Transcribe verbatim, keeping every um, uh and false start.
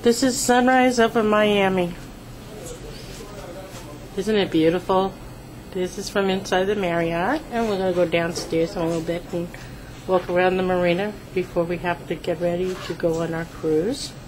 This is sunrise over Miami. Isn't it beautiful? This is from inside the Marriott, and we're going to go downstairs in a little bit and walk around the marina before we have to get ready to go on our cruise.